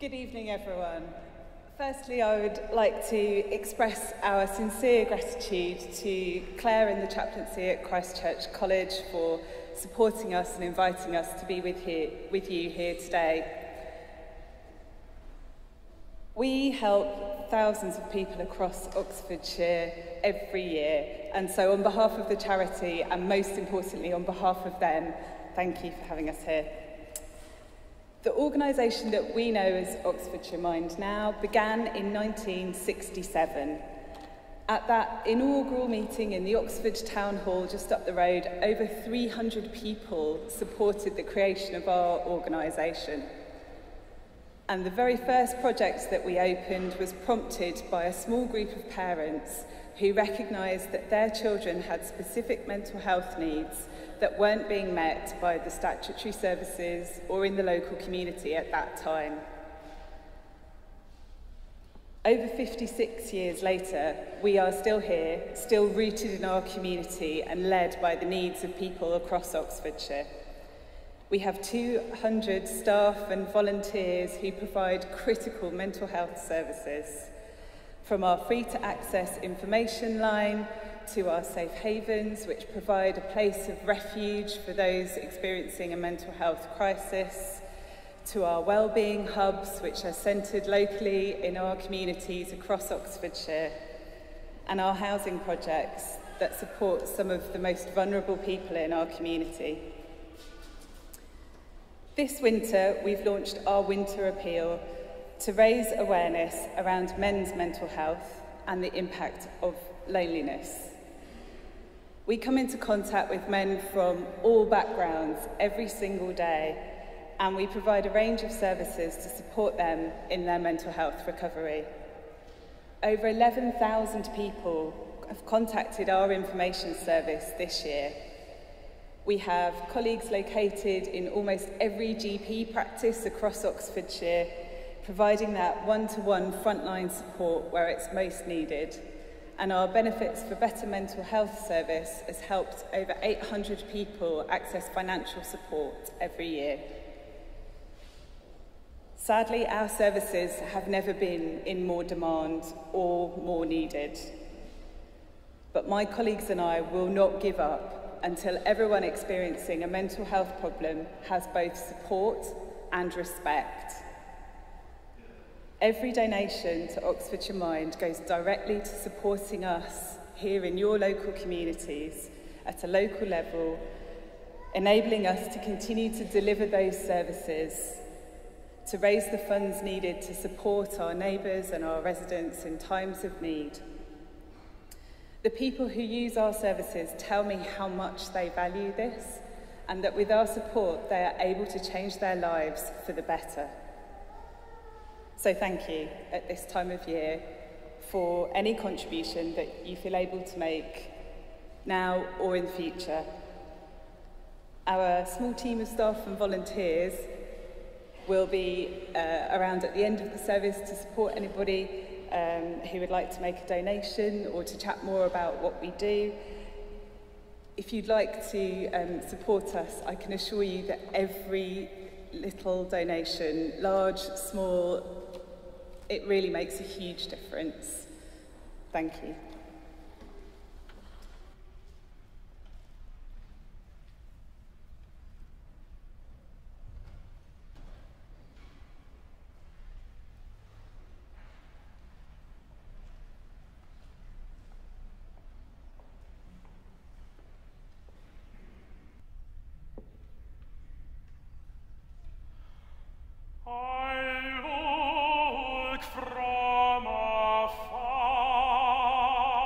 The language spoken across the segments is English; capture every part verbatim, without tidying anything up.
Good evening, everyone. Firstly, I would like to express our sincere gratitude to Claire and the chaplaincy at Christ Church College for supporting us and inviting us to be with, here, with you here today. We help thousands of people across Oxfordshire every year, and so on behalf of the charity, and most importantly on behalf of them, thank you for having us here. The organisation that we know as Oxfordshire Mind now began in nineteen sixty-seven. At that inaugural meeting in the Oxford Town Hall just up the road, over three hundred people supported the creation of our organisation. And the very first project that we opened was prompted by a small group of parents who recognised that their children had specific mental health needs that weren't being met by the statutory services or in the local community at that time. Over fifty-six years later, we are still here, still rooted in our community and led by the needs of people across Oxfordshire. We have two hundred staff and volunteers who provide critical mental health services, from our free-to-access information line to our safe havens, which provide a place of refuge for those experiencing a mental health crisis, to our wellbeing hubs, which are centred locally in our communities across Oxfordshire, and our housing projects that support some of the most vulnerable people in our community. This winter, we've launched our Winter Appeal to raise awareness around men's mental health and the impact of loneliness. We come into contact with men from all backgrounds every single day, and we provide a range of services to support them in their mental health recovery. Over eleven thousand people have contacted our information service this year. We have colleagues located in almost every G P practice across Oxfordshire, providing that one-to-one frontline support where it's most needed. And our Benefits for Better Mental Health service has helped over eight hundred people access financial support every year. Sadly, our services have never been in more demand or more needed. But my colleagues and I will not give up until everyone experiencing a mental health problem has both support and respect. Every donation to Oxfordshire Mind goes directly to supporting us here in your local communities at a local level, enabling us to continue to deliver those services, to raise the funds needed to support our neighbours and our residents in times of need. The people who use our services tell me how much they value this, and that with our support they are able to change their lives for the better. So thank you at this time of year for any contribution that you feel able to make now or in the future. Our small team of staff and volunteers will be uh, around at the end of the service to support anybody um, who would like to make a donation or to chat more about what we do. If you'd like to um, support us, I can assure you that every little donation, large, small, it really makes a huge difference. Thank you. I look from afar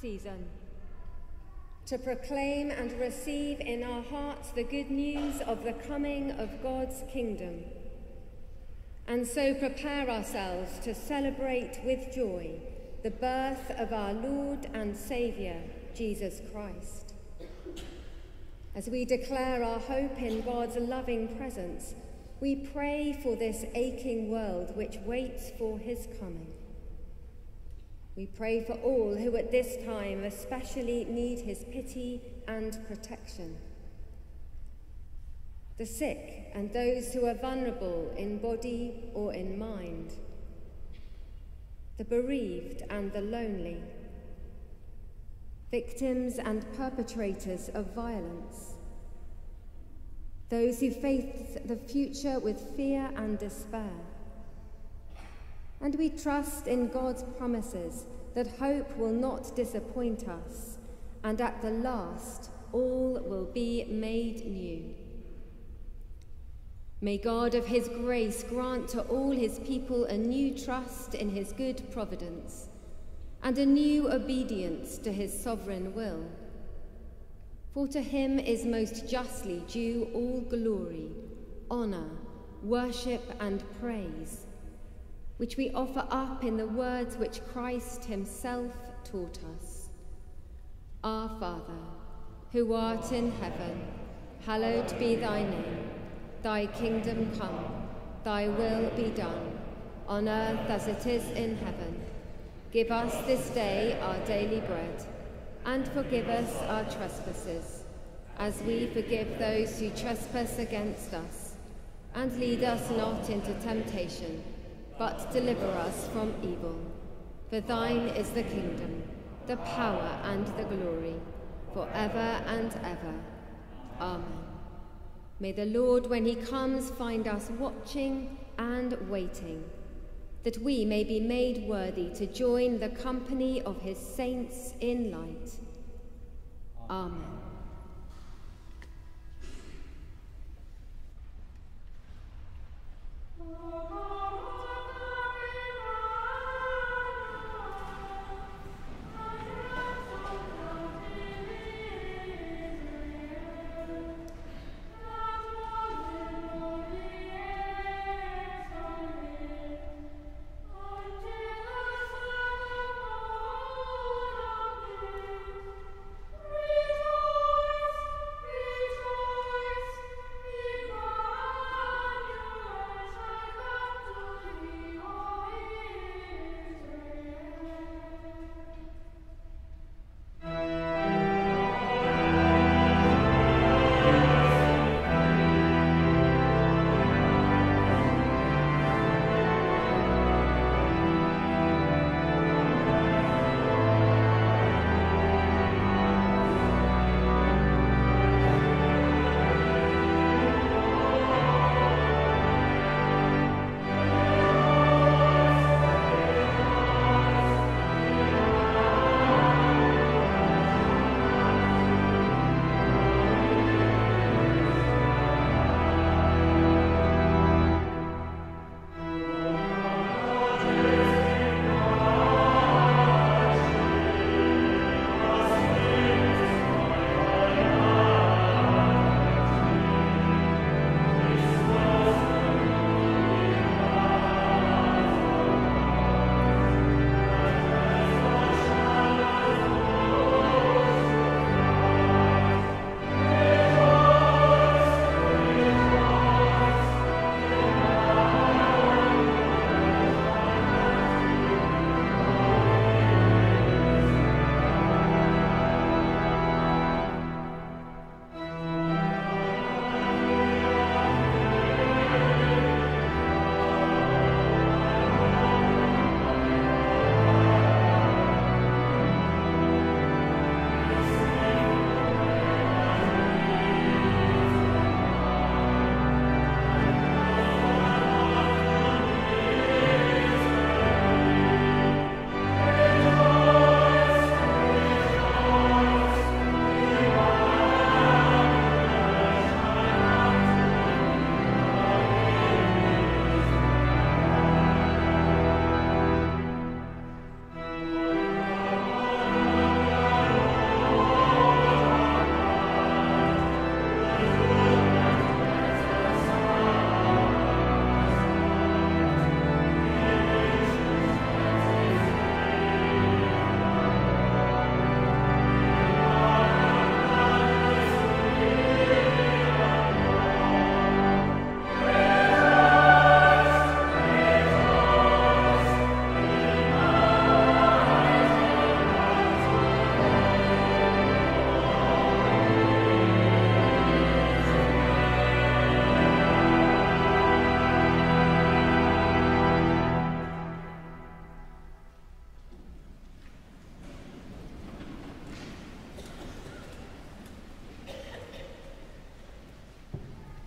season, to proclaim and receive in our hearts the good news of the coming of God's kingdom, and so prepare ourselves to celebrate with joy the birth of our Lord and Saviour, Jesus Christ. As we declare our hope in God's loving presence, we pray for this aching world which waits for his coming. We pray for all who at this time especially need his pity and protection. The sick and those who are vulnerable in body or in mind. The bereaved and the lonely. Victims and perpetrators of violence. Those who face the future with fear and despair. And we trust in God's promises that hope will not disappoint us, and at the last all will be made new. May God of his grace grant to all his people a new trust in his good providence, and a new obedience to his sovereign will. For to him is most justly due all glory, honour, worship and praise, which we offer up in the words which Christ himself taught us. Our Father, who art in heaven, hallowed be thy name. Thy kingdom come, thy will be done, on earth as it is in heaven. Give us this day our daily bread, and forgive us our trespasses, as we forgive those who trespass against us. And lead us not into temptation, but deliver us from evil. For thine is the kingdom, the power and the glory, forever and ever. Amen. May the Lord, when he comes, find us watching and waiting, that we may be made worthy to join the company of his saints in light. Amen. Rejoice!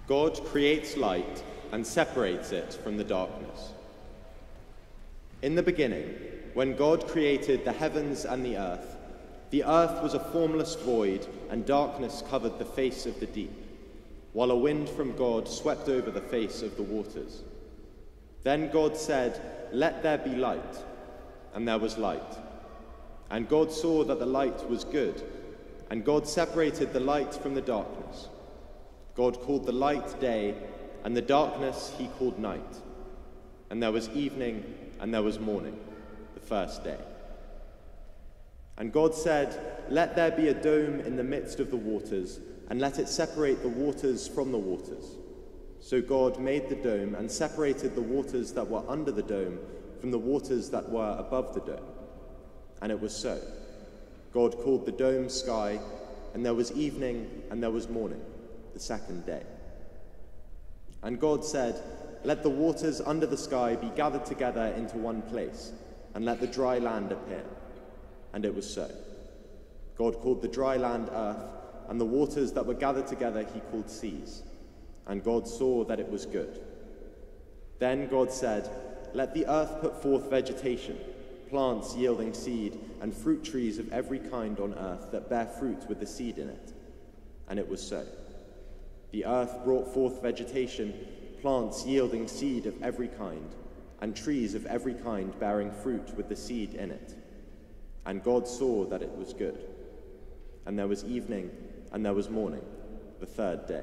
God creates light and separates it from the darkness. In the beginning, when God created the heavens and the earth, the earth was a formless void, and darkness covered the face of the deep, while a wind from God swept over the face of the waters. Then God said, "Let there be light," and there was light. And God saw that the light was good, and God separated the light from the darkness. God called the light day, and the darkness he called night. And there was evening, and there was morning, the first day. And God said, "Let there be a dome in the midst of the waters, and let it separate the waters from the waters." So God made the dome and separated the waters that were under the dome from the waters that were above the dome. And it was so. God called the dome sky, and there was evening, and there was morning, the second day. And God said, "Let the waters under the sky be gathered together into one place, and let the dry land appear." And it was so. God called the dry land earth, and the waters that were gathered together he called seas. And God saw that it was good. Then God said, "Let the earth put forth vegetation, plants yielding seed, and fruit trees of every kind on earth that bear fruit with the seed in it." And it was so. The earth brought forth vegetation, plants yielding seed of every kind, and trees of every kind bearing fruit with the seed in it. And God saw that it was good. And there was evening, and there was morning, the third day.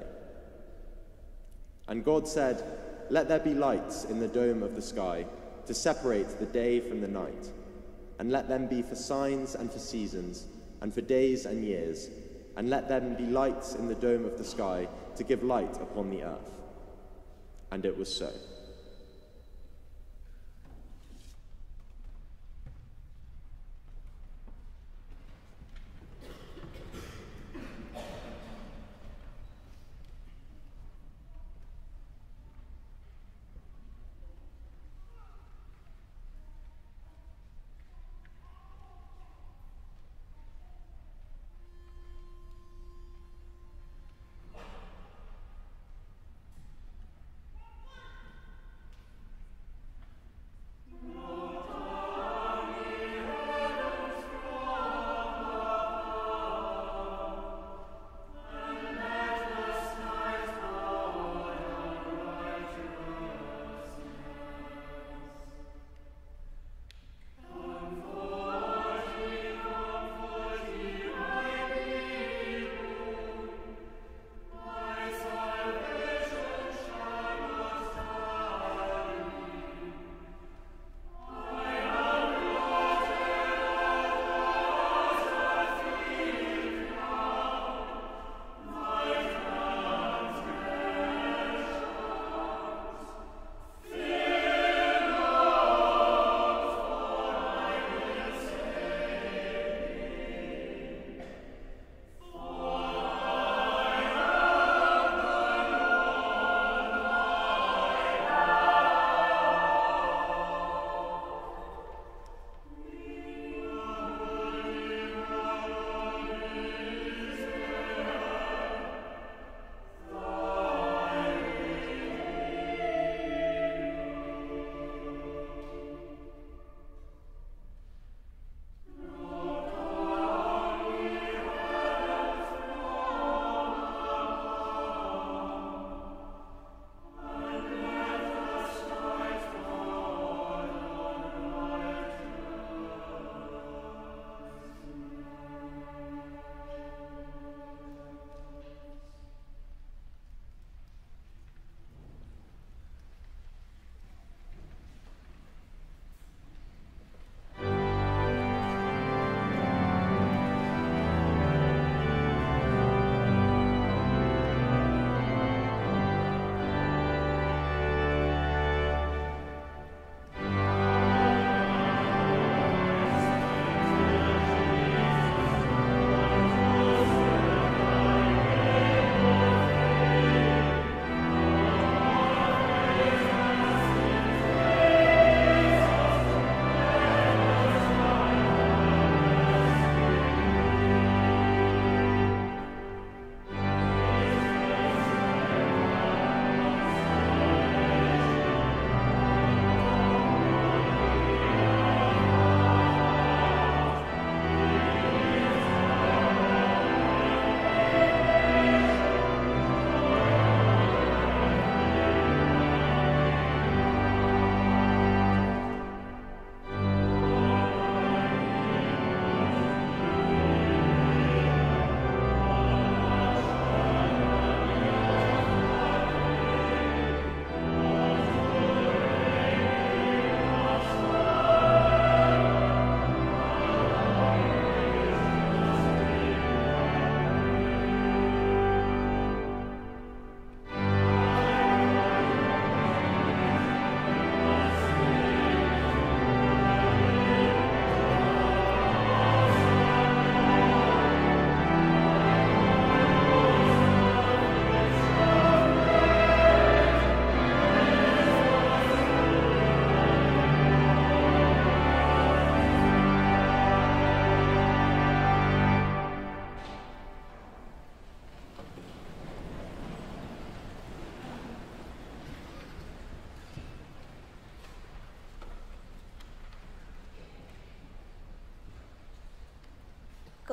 And God said, "Let there be lights in the dome of the sky, to separate the day from the night, and let them be for signs and for seasons, and for days and years, and let them be lights in the dome of the sky, to give light upon the earth." And it was so.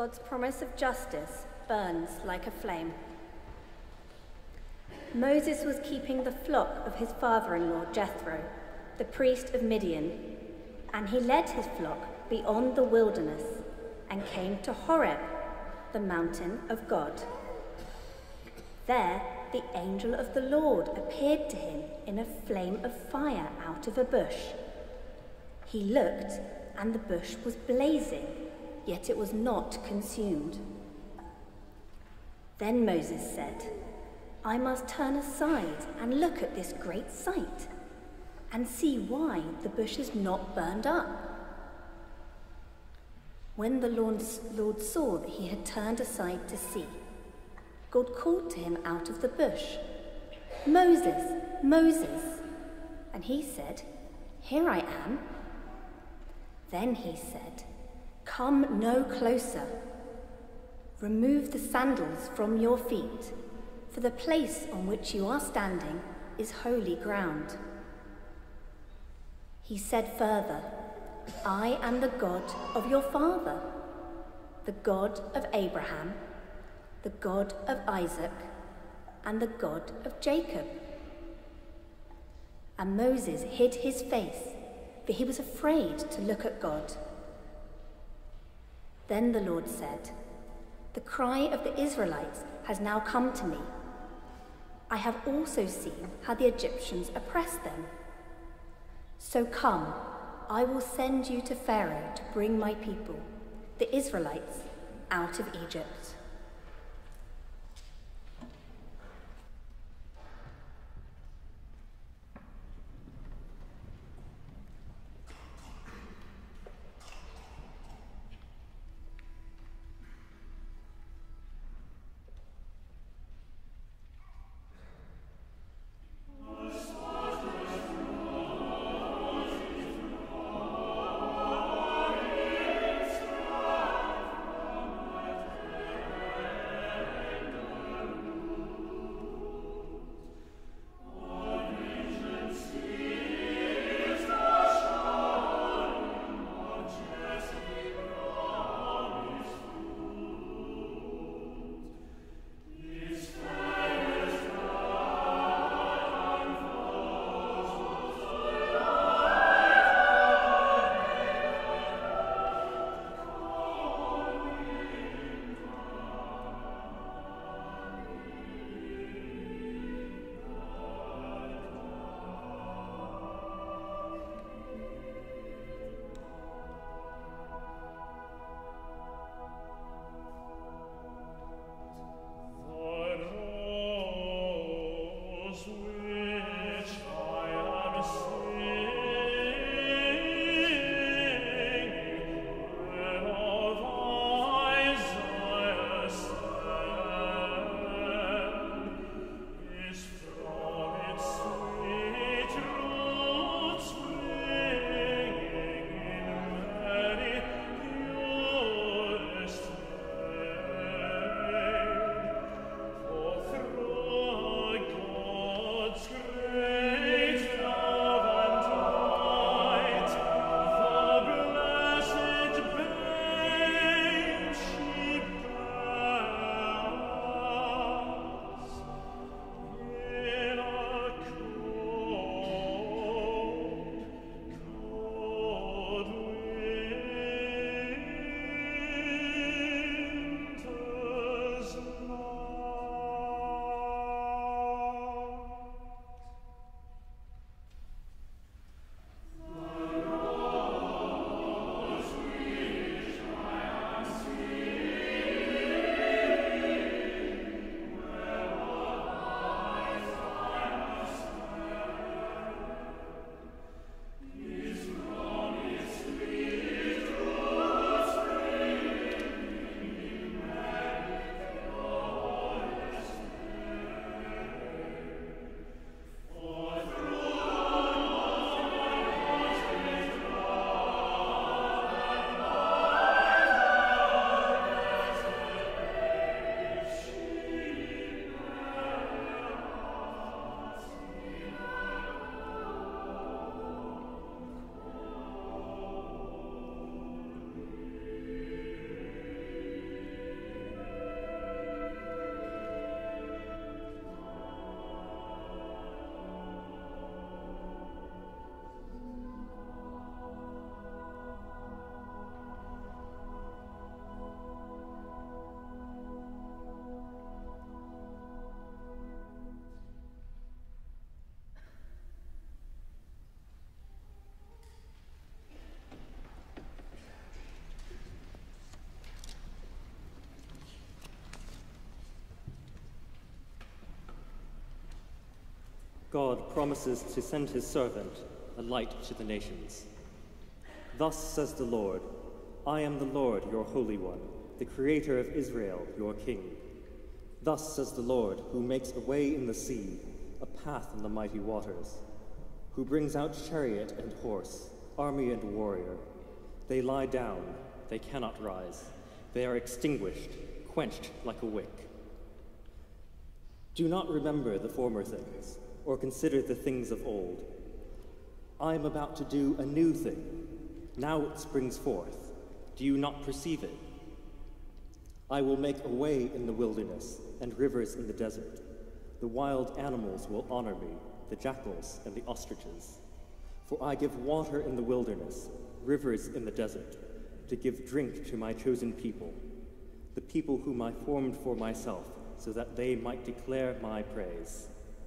God's promise of justice burns like a flame. Moses was keeping the flock of his father-in-law Jethro, the priest of Midian, and he led his flock beyond the wilderness and came to Horeb, the mountain of God. There the angel of the Lord appeared to him in a flame of fire out of a bush. He looked, and the bush was blazing, yet it was not consumed. Then Moses said, "I must turn aside and look at this great sight, and see why the bush is not burned up." When the Lord saw that he had turned aside to see, God called to him out of the bush, "Moses, Moses." And he said, "Here I am." Then he said, "Come no closer. Remove the sandals from your feet, for the place on which you are standing is holy ground." He said further, "I am the God of your father, the God of Abraham, the God of Isaac, and the God of Jacob." And Moses hid his face, for he was afraid to look at God. Then the Lord said, "The cry of the Israelites has now come to me. I have also seen how the Egyptians oppress them. So come, I will send you to Pharaoh to bring my people, the Israelites, out of Egypt." God promises to send his servant, a light to the nations. Thus says the Lord, I am the Lord, your Holy One, the Creator of Israel, your King. Thus says the Lord, who makes a way in the sea, a path in the mighty waters, who brings out chariot and horse, army and warrior. They lie down, they cannot rise. They are extinguished, quenched like a wick. Do not remember the former things, or consider the things of old. I am about to do a new thing. Now it springs forth. Do you not perceive it? I will make a way in the wilderness and rivers in the desert. The wild animals will honor me, the jackals and the ostriches. For I give water in the wilderness, rivers in the desert, to give drink to my chosen people, the people whom I formed for myself, so that they might declare my praise.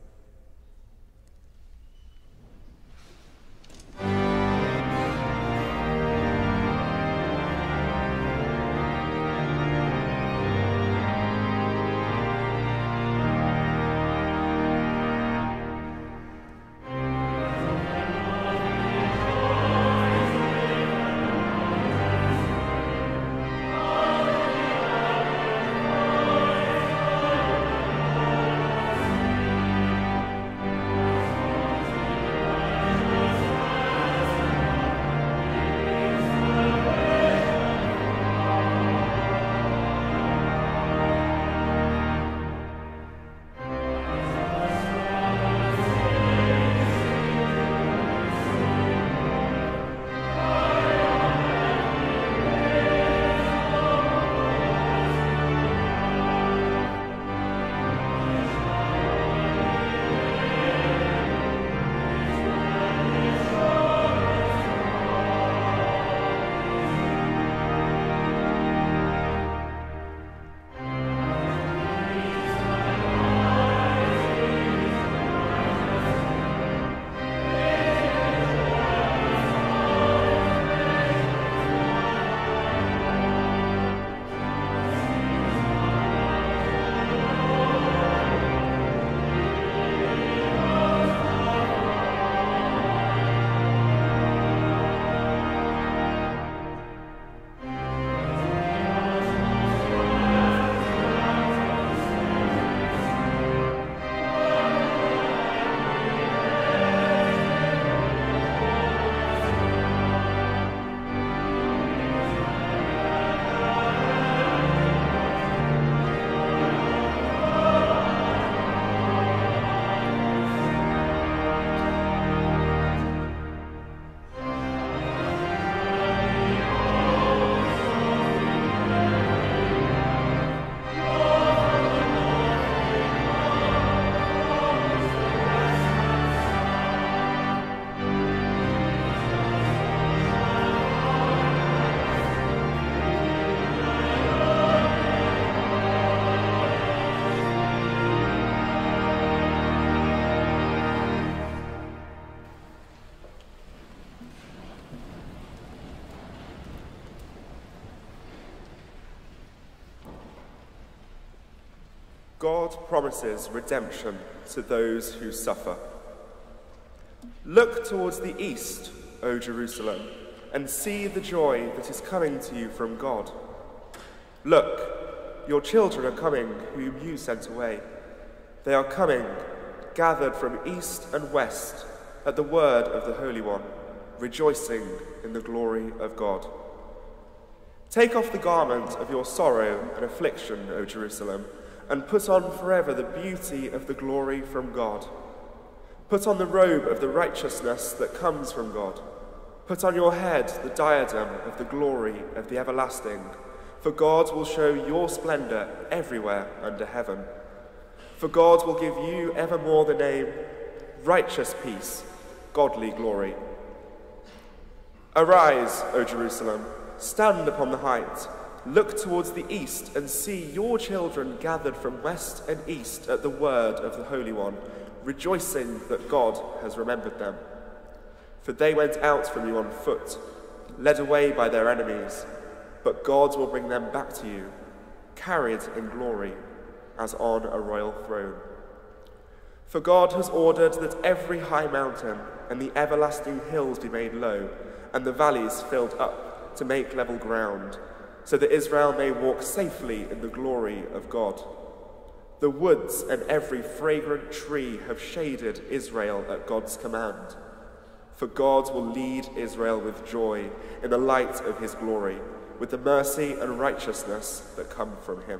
God promises redemption to those who suffer. Look towards the east, O Jerusalem, and see the joy that is coming to you from God. Look, your children are coming whom you sent away. They are coming, gathered from east and west, at the word of the Holy One, rejoicing in the glory of God. Take off the garment of your sorrow and affliction, O Jerusalem, and put on forever the beauty of the glory from God. Put on the robe of the righteousness that comes from God. Put on your head the diadem of the glory of the everlasting, for God will show your splendor everywhere under heaven. For God will give you evermore the name righteous peace, godly glory. Arise, O Jerusalem, stand upon the height. Look towards the east and see your children gathered from west and east at the word of the Holy One, rejoicing that God has remembered them. For they went out from you on foot, led away by their enemies, but God will bring them back to you, carried in glory, as on a royal throne. For God has ordered that every high mountain and the everlasting hills be made low, and the valleys filled up to make level ground, so that Israel may walk safely in the glory of God. The woods and every fragrant tree have shaded Israel at God's command. For God will lead Israel with joy in the light of his glory, with the mercy and righteousness that come from him.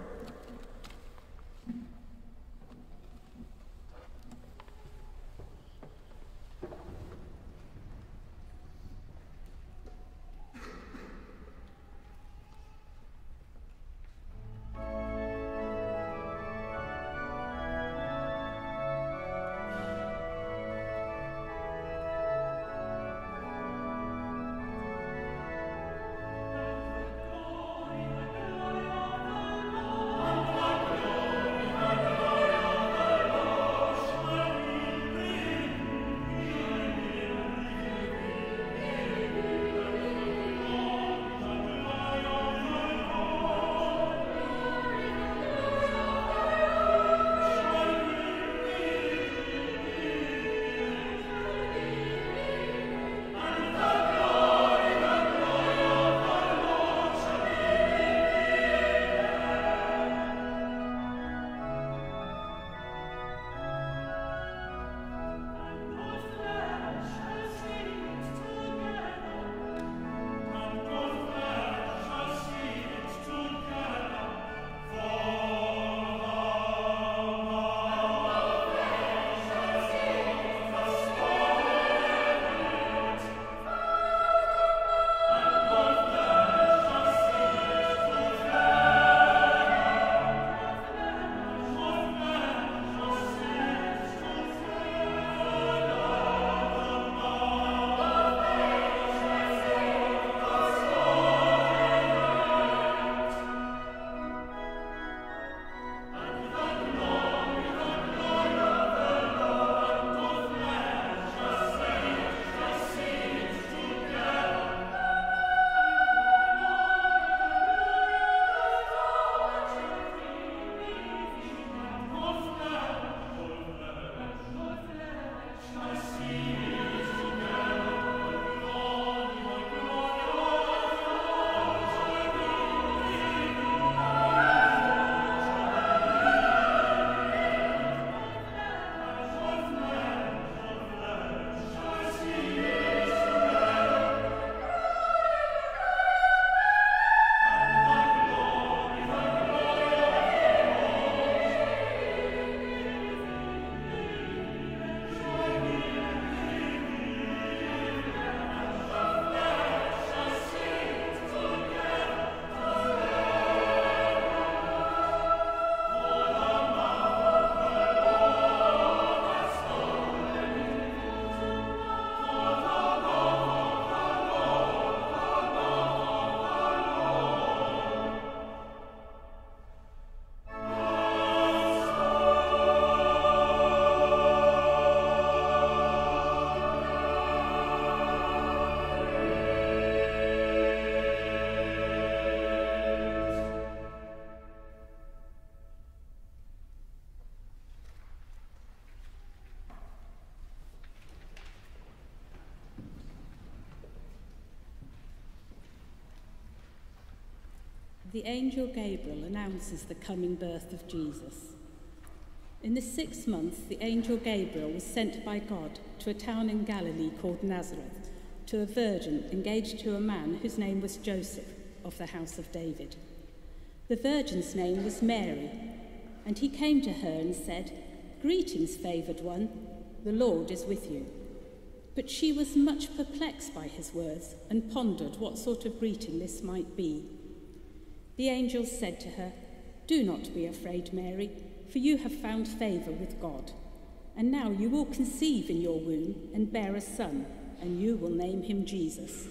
the angel Gabriel announces the coming birth of Jesus. In the sixth month, the angel Gabriel was sent by God to a town in Galilee called Nazareth, to a virgin engaged to a man whose name was Joseph, of the house of David. The virgin's name was Mary, and he came to her and said, "Greetings, favoured one, the Lord is with you." But she was much perplexed by his words and pondered what sort of greeting this might be. The angel said to her, "Do not be afraid, Mary, for you have found favour with God. And now you will conceive in your womb and bear a son, and you will name him Jesus.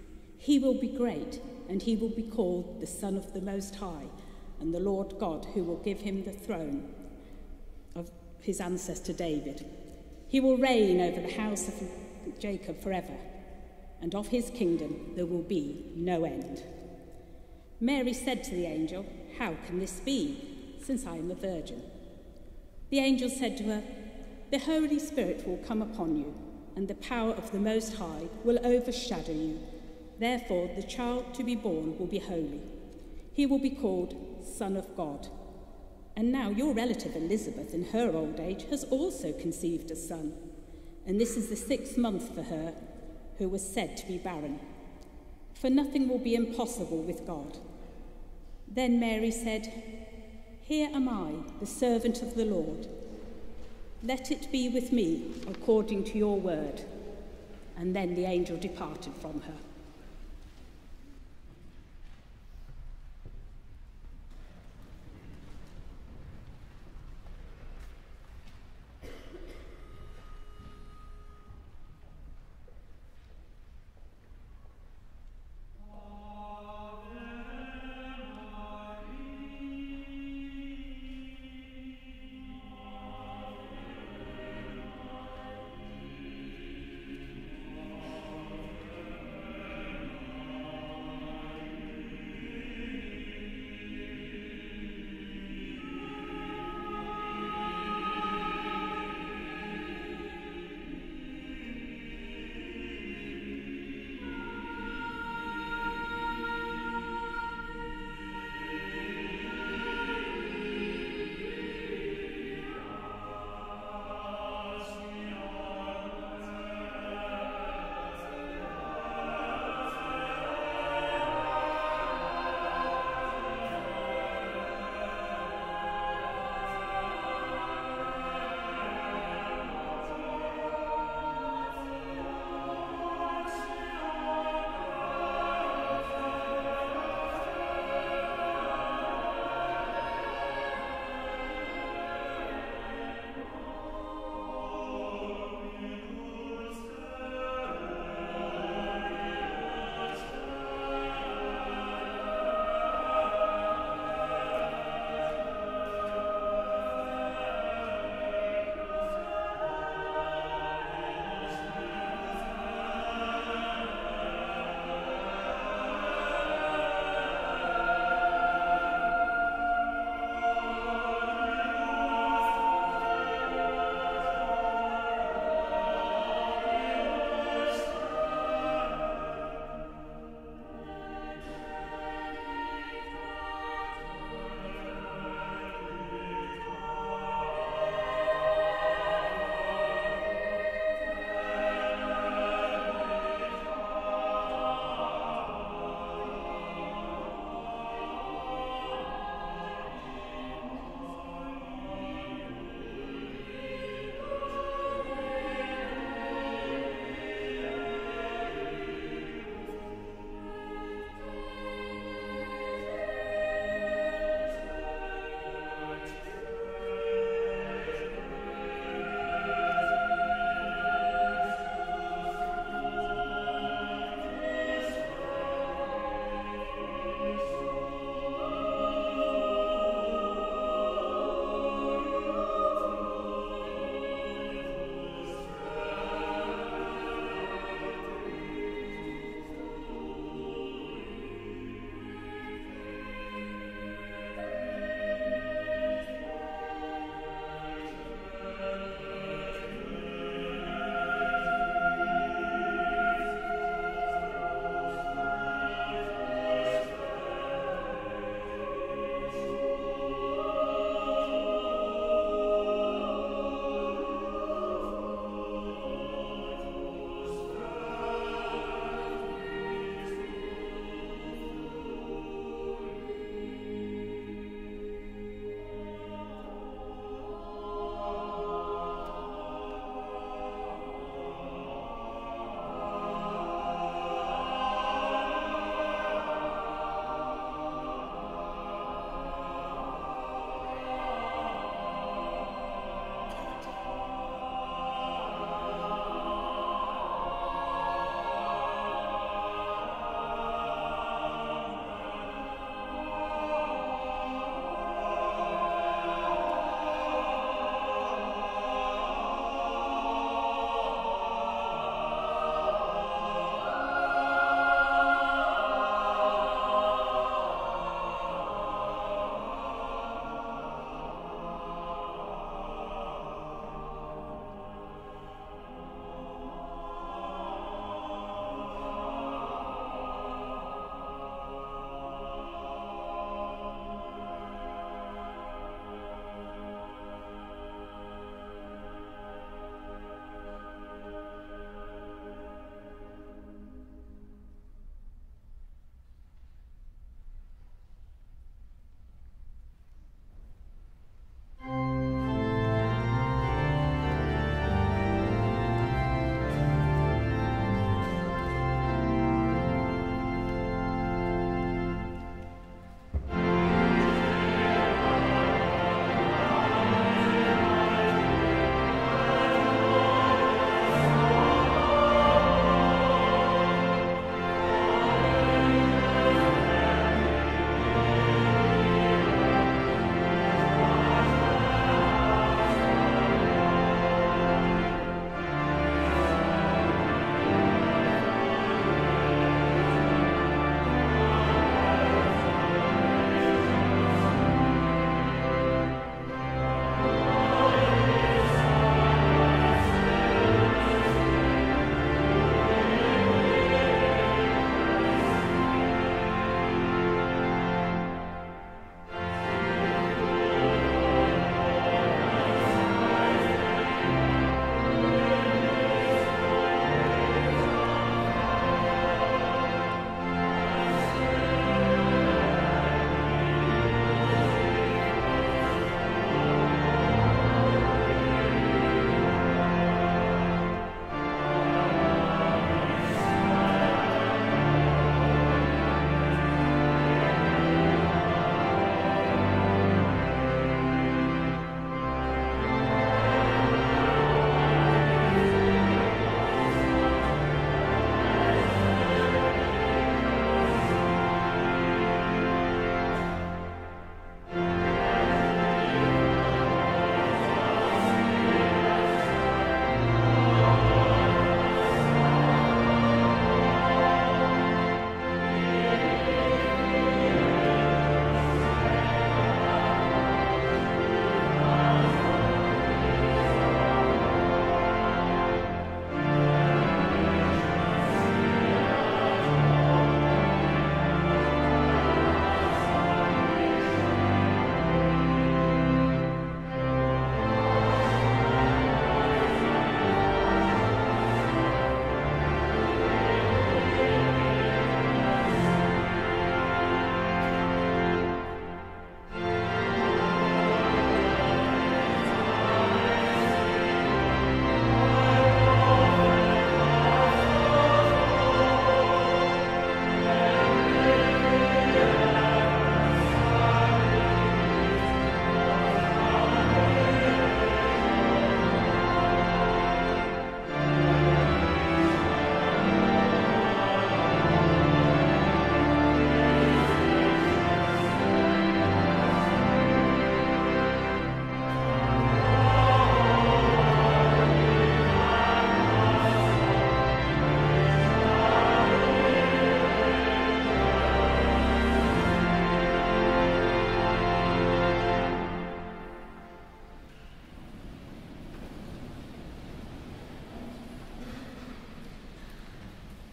He will be great, and he will be called the Son of the Most High, and the Lord God who will give him the throne of his ancestor David. He will reign over the house of Jacob forever, and of his kingdom there will be no end." Mary said to the angel, "How can this be, since I am a virgin?" The angel said to her, The Holy Spirit will come upon you, and the power of the Most High will overshadow you. Therefore, the child to be born will be holy. He will be called Son of God. And now your relative Elizabeth, in her old age, has also conceived a son. And this is the sixth month for her, who was said to be barren. For nothing will be impossible with God. Then Mary said, "Here am I, the servant of the Lord. Let it be with me according to your word." And then the angel departed from her.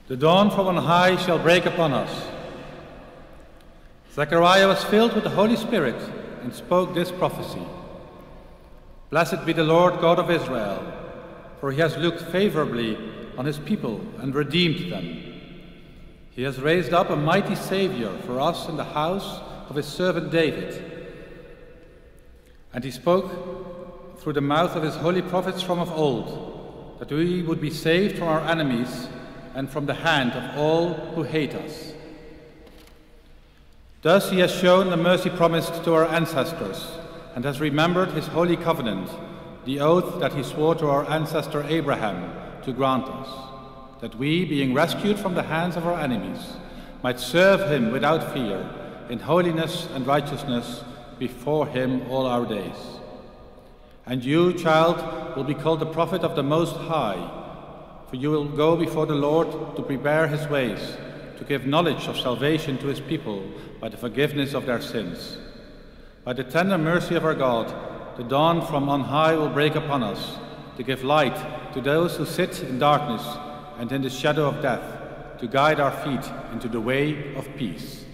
The dawn from on high shall break upon us. Zechariah was filled with the Holy Spirit and spoke this prophecy. Blessed be the Lord God of Israel, for he has looked favorably on his people and redeemed them. He has raised up a mighty Saviour for us in the house of his servant David. And he spoke through the mouth of his holy prophets from of old, that we would be saved from our enemies and from the hand of all who hate us. Thus he has shown the mercy promised to our ancestors, and has remembered his holy covenant, the oath that he swore to our ancestor Abraham to grant us, that we, being rescued from the hands of our enemies, might serve him without fear, in holiness and righteousness before him all our days. And you, child, will be called the prophet of the Most High, for you will go before the Lord to prepare his ways, to give knowledge of salvation to his people by the forgiveness of their sins. By the tender mercy of our God, the dawn from on high will break upon us, to give light to those who sit in darkness and in the shadow of death, to guide our feet into the way of peace.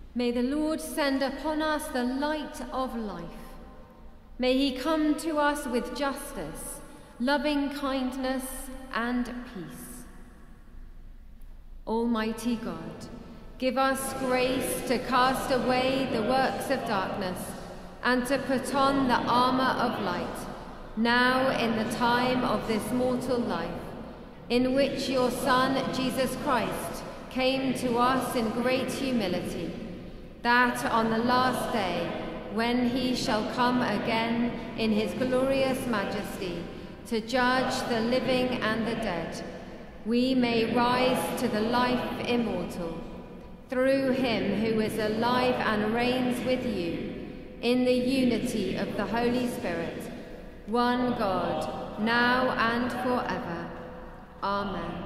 May the Lord send upon us the light of life. May he come to us with justice, loving kindness, and peace. Almighty God, give us grace to cast away the works of darkness and to put on the armour of light, now in the time of this mortal life, in which your Son, Jesus Christ, came to us in great humility, that on the last day, when he shall come again in his glorious majesty to judge the living and the dead, we may rise to the life immortal, through him who is alive and reigns with you, in the unity of the Holy Spirit, one God, now and forever. Amen.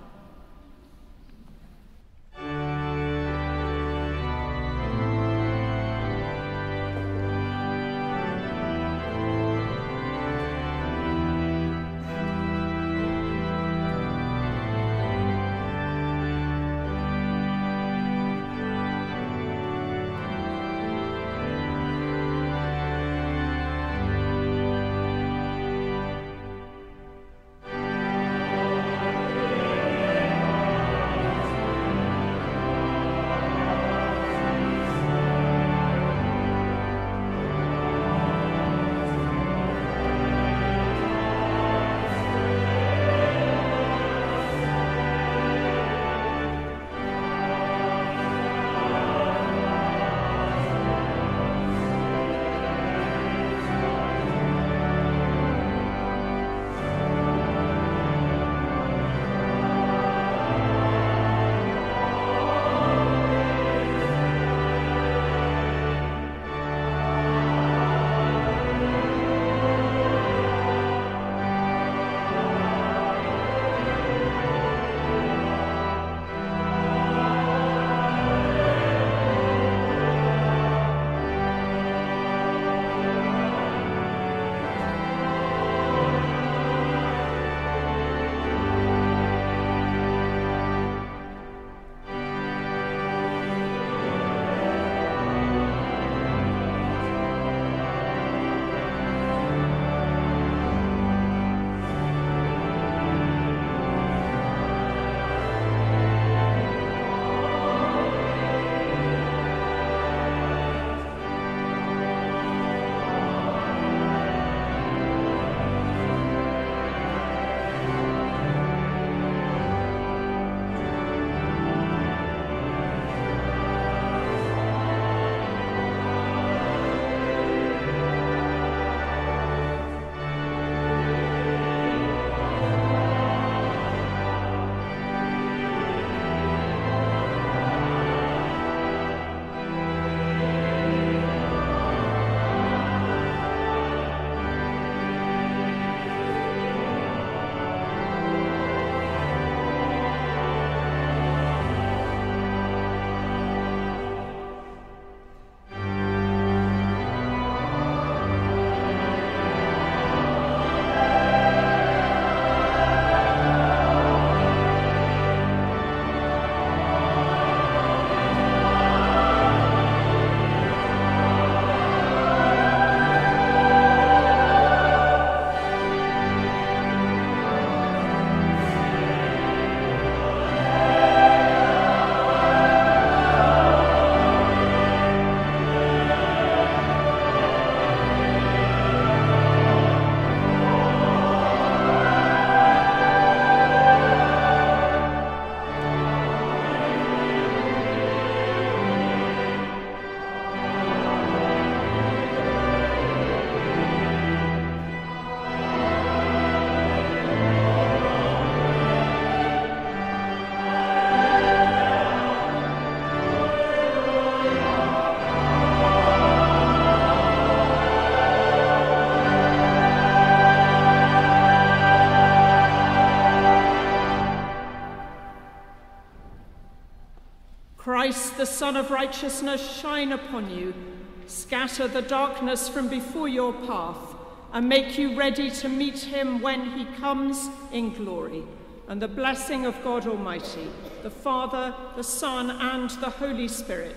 Christ, the Son of Righteousness, shine upon you, scatter the darkness from before your path, and make you ready to meet him when he comes in glory. And the blessing of God Almighty, the Father, the Son, and the Holy Spirit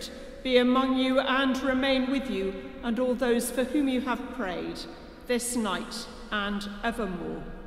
be among you and remain with you and all those for whom you have prayed, this night and evermore.